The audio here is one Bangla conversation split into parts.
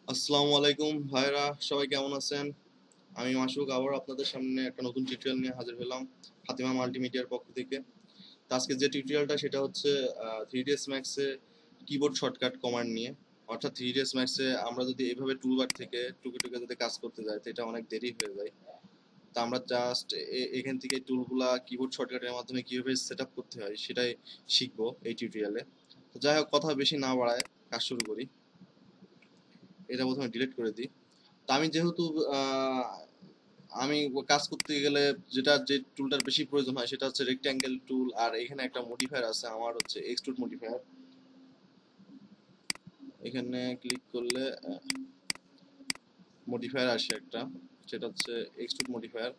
আসসালামু আলাইকুম ভাইরা, সবাই কেমন আছেন? আমি মাসুক আবার আপনাদের সামনে একটা নতুন টিউটোরিয়াল নিয়ে হাজির হলাম ফাতিমা মাল্টিমিডিয়ার পক্ষ থেকে। তো আজকে যে টিউটোরিয়ালটা সেটা হচ্ছে 3ds ম্যাক্সে কিবোর্ড শর্টকাট কমান্ড নিয়ে। অর্থাৎ 3ds ম্যাক্সে আমরা যদি এইভাবে টুলবার থেকে টুকে টুকে যদি কাজ করতে যাই তো এটা অনেক দেরি হয়ে যায়। তো আমরা জাস্ট এখান থেকে টুলগুলা কিবোর্ড শর্টকাটের মাধ্যমে কিভাবে সেট আপ করতে হয় সেটাই শিখবো এই টিউটোরিয়ালে। তো যাই হোক, কথা বেশি না বাড়ায় কাজ শুরু করি। এটা প্রথমে ডিলিট করে দিই। তো আমি যেহেতু আহ, আমি কাজ করতে গেলে যে টুলটার বেশি প্রয়োজন হয় সেটা হচ্ছে রেক্ট্যাঙ্গেল টুল, আর এখানে একটা মডিফায়ার আছে আমার, হচ্ছে এক্সট্রুড মডিফায়ার। এখানে ক্লিক করলে মডিফায়ার আসে একটা, সেটা হচ্ছে এক্সট্রুড মডিফায়ার।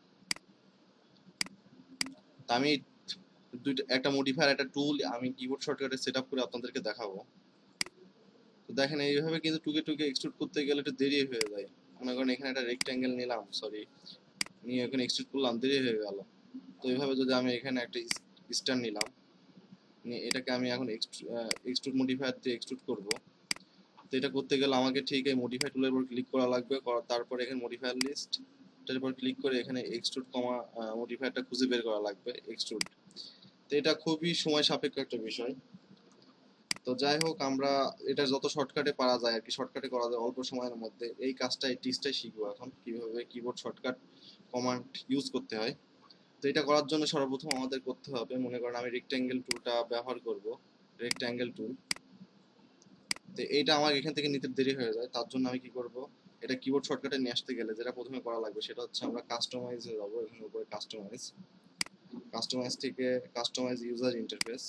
তা আমি একটা মডিফায়ার একটা টুল আমি কিবোর্ড শর্টকাটে সেট আপ করে আপনাদেরকে দেখাবো। তো দেখেন এইভাবে কিন্তু টুকে টুকে এক্সট্রুড করতে গেলে একটু দেরি হয়ে যায়। মনে করেন এখানে একটা রেক্ট্যাঙ্গেল নিলাম, সরি, নিয়ে এখানে এক্সট্রুড করলাম, দেরি হয়ে গেল। তো এইভাবে যদি আমি এখানে একটা স্টার নিলাম, এটাকে আমি এখন এক্সট্রুড মডিফায়ার দিয়ে এক্সট্রুড করব। তো এটা করতে গেলে আমাকে ঠিক এই মডিফাই টুলের উপর ক্লিক করা লাগবে, তারপর এখানে মডিফায়ার লিস্ট, এটার উপর ক্লিক করে এখানে এক্সট্রুড কমা মডিফায়ারটা খুঁজে বের করা লাগবে, এক্সট্রুড। তো এটা খুবই সময় সাপেক্ষ একটা বিষয়। তো যাই হোক, আমরা এটা যত শর্টকাটে পারা যায় আর কি, শর্টকাটে করা যায় অল্প সময়ের মধ্যে, এই কাজটা এই টিপসটাই শিখবো এখন, কিভাবে কিবোর্ড শর্টকাট কমান্ড ইউজ করতে হয়। তো এটা করার জন্য সর্বপ্রথম আমাদের করতে হবে, মনে করেন আমি রেক্ট্যাঙ্গেল টুলটা ব্যবহার করব, রেক্ট্যাঙ্গেল টুল। তো এইটা আমার এখান থেকে নিতে দেরি হয়ে যায়, তার জন্য আমি কি করব, এটা কিবোর্ড শর্টকাটে নিয়ে আসতে গেলে যেটা প্রথমে করা লাগবে সেটা হচ্ছে আমরা কাস্টমাইজে যাব। এখানে উপরে কাস্টমাইজ, কাস্টমাইজ থেকে কাস্টমাইজ ইউজার ইন্টারফেস।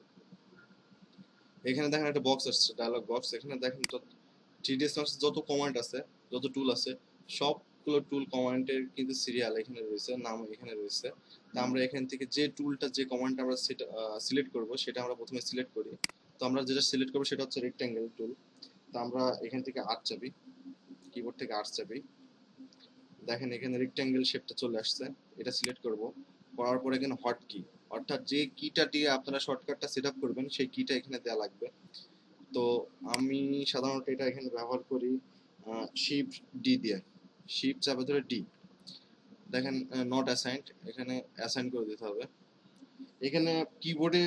এখানে দেখেন একটা বক্স আসছে, ডায়লগ বক্স। এখানে দেখেন তো 3ds Max যত কমান্ড আছে, যত টুল আছে, সবগুলো টুল কমান্ডের কিন্তু সিরিয়াল এখানে রয়েছে, নাম এখানে রয়েছে। তা আমরা এখান থেকে যে টুলটা, যে কমান্ডটা আমরা সিলেক্ট করব সেটা আমরা প্রথমে সিলেক্ট করি। তো আমরা যেটা সিলেক্ট করবো সেটা হচ্ছে রেক্ট্যাঙ্গেল টুল। তো আমরা এখান থেকে আট চাবি, কিবোর্ড থেকে আট চাবি, দেখেন এখানে রেক্ট্যাঙ্গেল শেপটা চলে আসছে, এটা সিলেক্ট করব। করার পরে এখানে হট কি, অর্থাৎ যে কিটা দিয়ে আপনারা শর্টকাটটা সেট আপ করবেন সেই কিটা এখানে দেওয়া লাগবে। তো আমি সাধারণত এটা এখানে ব্যবহার করি শিফট ডি দিয়ে, শিফট চাপে ধরে ডি। দেখেন নট অ্যাসাইন্ড, এখানে অ্যাসাইন করে দিতে হবে। এখানে কিবোর্ডে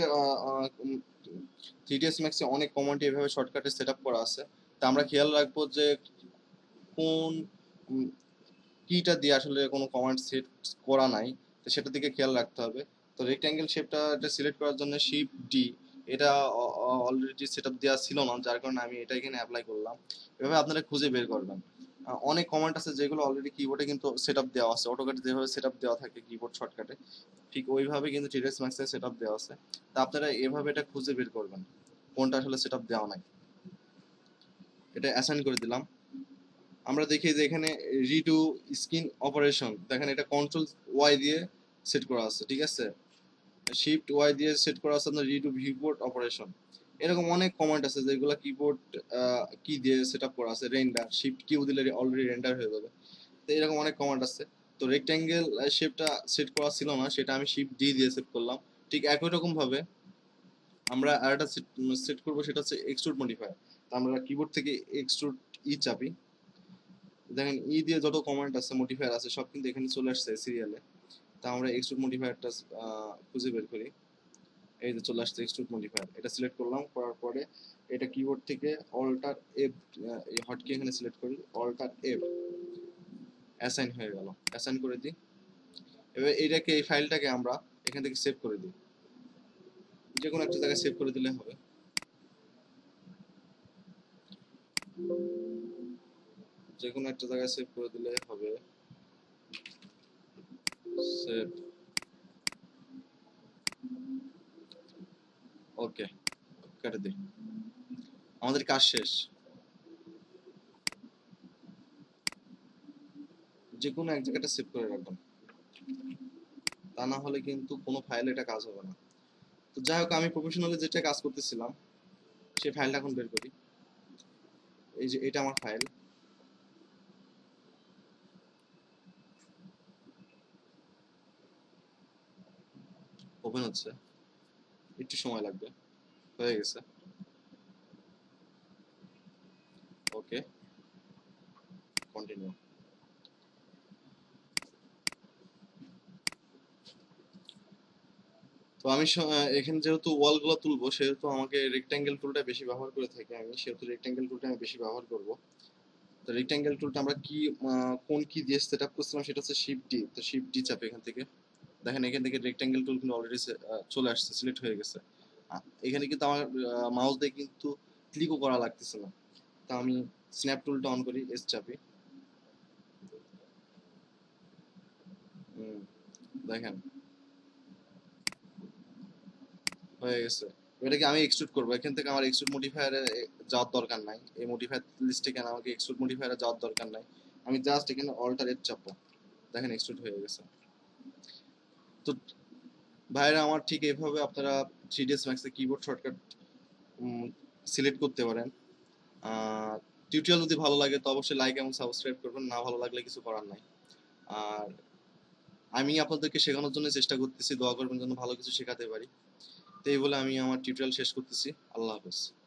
3ds ম্যাক্সে অনেক কমান্ডই এভাবে শর্টকাটে সেট আপ করা আছে। তা আমরা খেয়াল রাখবো যে কোন কিটা দিয়ে আসলে কোনো কমান্ড সেট করা নাই, তো সেটার দিকে খেয়াল রাখতে হবে। তো রেক্ট্যাঙ্গেল শেপটা সিলেক্ট করার জন্য শিফট ডি, এটা অলরেডি সেট আপ দেওয়া ছিল না, যার কারণে আমি এটা এখানে অ্যাপ্লাই করলাম। এভাবে আপনারা খুঁজে বের করবেন। অনেক কমান্ড আছে যেগুলো অলরেডি কিবোর্ডে কিন্তু সেট আপ দেওয়া আছে, অটোকাটে যেভাবে সেট আপ দেওয়া থাকে কিবোর্ড শর্টকাটে, ঠিক ওইভাবে কিন্তু টিডিএস ম্যাক্সে সেট আপ দেওয়া আছে। তা আপনারা এভাবে এটা খুঁজে বের করবেন কোনটা আসলে সেট আপ দেওয়া নাই। এটা অ্যাসাইন করে দিলাম। আমরা দেখি যে এখানে রিডু স্ক্রিন অপারেশন, দেখেন এটা কন্ট্রোল ওয়াই দিয়ে সেট করা আছে, ঠিক আছে, শিফট ওয়াই দিয়ে সেট করা আছে আপনার রিডু ভিউপোর্ট অপারেশন। এরকম অনেক কমান্ড আছে যেগুলো কিবোর্ড কি দিয়ে সেট আপ করা আছে, রেন্ডার, শিফট কিউ দিলে অলরেডি রেন্ডার হয়ে যাবে। তো এরকম অনেক কমান্ড আছে। তো রেক্ট্যাঙ্গেল শেপটা সেট করা ছিল না, সেটা আমি শিফট ডি দিয়ে সেট করলাম। ঠিক একই রকম ভাবে আমরা আরেকটা সেট করবো, সেটা হচ্ছে এক্সট্রুড মডিফায়ার। তো আমরা কিবোর্ড থেকে এক্সট্রুড ই চাপি, দেখেন ই দিয়ে যত কমান্ড আছে, মডিফায়ার আছে, সব কিন্তু এখানে চলে আসছে সিরিয়ালে। তা আমরা এক্সট্রুড মডিফায়ারটা খুঁজে বের করি। এই যে চলে আসছে এক্সট্রুড মডিফায়ার, এটা সিলেক্ট করলাম। করার পরে এটা কিবোর্ড থেকে অল্টার এফ, এই হটকি এখানে সিলেক্ট করি, অল্টার এফ, অ্যাসাইন হয়ে গেল, অ্যাসাইন করে দিই। এবার এইটাকে, এই ফাইলটাকে আমরা এখান থেকে সেভ করে দিই, যে কোনো একটা জায়গায় সেভ করে দিলে হবে। যে কোনো একটা জায়গায় সেভ করে দিলে হবে, সেভ, ওকে, কেটে দিই, আমাদের কাজ শেষ। যে কোনো এক জায়গাটা সেভ করে রাখবেন, তা না হলে কিন্তু কোনো ফাইলে এটা কাজ হবে না। তো যাই হোক, আমি প্রফেশনালি যেটা কাজ করতেছিলাম সেই ফাইলটা এখন বের করি। এই যে এটা আমার ফাইল, ওপেন হচ্ছে, একটু সময় লাগবে, হয়ে গেছে, ওকে। কন্টিনিউ। তো আমি এখানে যেহেতু ওয়ালগুলো তুলবো সেহেতু আমাকে রেক্ট্যাঙ্গেল টুলটা বেশি ব্যবহার করে থাকি আমি, সেহেতু রেক্ট্যাঙ্গেল টুলটা আমি বেশি ব্যবহার করব। তো রেক্ট্যাঙ্গেল টুলটা আমরা কি কোন কি দিয়ে সেট আপ করছিলাম সেটা হচ্ছে শিফট ডি। তো শিফট ডি চাপে এখান থেকে দেখেন এখান থেকে রেক্ট্যাঙ্গেল টুল কিন্তু অলরেডি চলে আসছে, সিলেক্ট হয়ে গেছে। এখানে কিন্তু আমার মাউস দিয়ে কিন্তু ক্লিকও করা লাগতেছে না। তা আমি স্ন্যাপ টুলটা অন করি, এস চাপি। দেখেন হয়ে গেছে। এটাকে আমি এক্সট্রুড করবো, এখান থেকে আমার এক্সট্রুড মডিফায়ারে যাওয়ার দরকার নাই, এই মডিফায়ার লিস্টে কেন আমাকে এক্সট্রুড মডিফায়ারে যাওয়ার দরকার নাই। আমি জাস্ট এখানে অল্টারেট চাপবো, দেখেন এক্সট্রুড হয়ে গেছে। তো ভাইরা আমার ঠিক এইভাবে আপনারা 3ds ম্যাক্সে কিবোর্ড শর্টকাট সিলেক্ট করতে পারেন। টিউটোরিয়াল যদি ভালো লাগে তো অবশ্যই লাইক এবং সাবস্ক্রাইব করবেন, না ভালো লাগলে কিছু করার নাই। আর আমি আপনাদেরকে শেখানোর জন্য চেষ্টা করতেছি, দোয়া করবেন যেন ভালো কিছু শেখাতে পারি। তো এই বলে আমি আমার টিউটোরিয়াল শেষ করতেছি। আল্লাহ হাফেজ।